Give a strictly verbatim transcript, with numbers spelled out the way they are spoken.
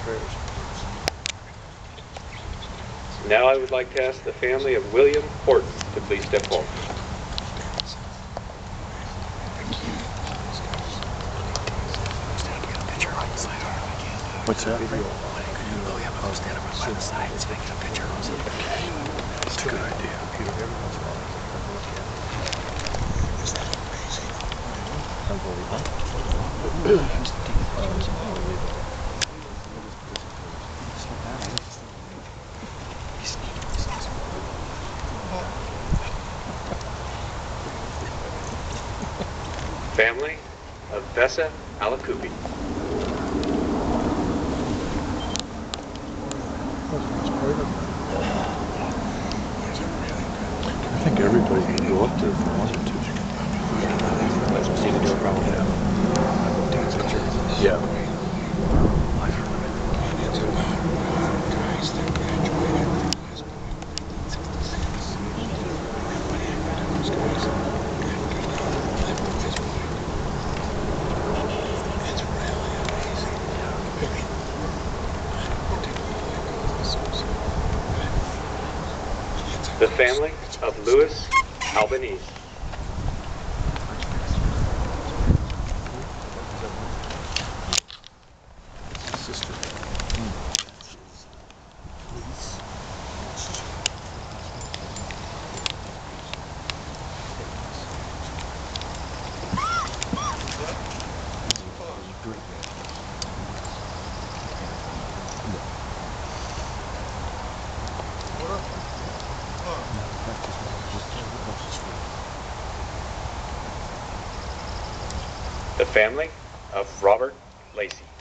Now I would like to ask the family of William Horton to please step forward. What's that? Oh, yeah, but I'll stand up by the side so I can get a picture. That's a good idea. Is that amazing? Family of Bessa Alakubi. I think everybody can go up there if they wanted to. Let's proceed to do it probably. Yeah. The family of Lewis Albanese. Sister. The family of Robert Lacey.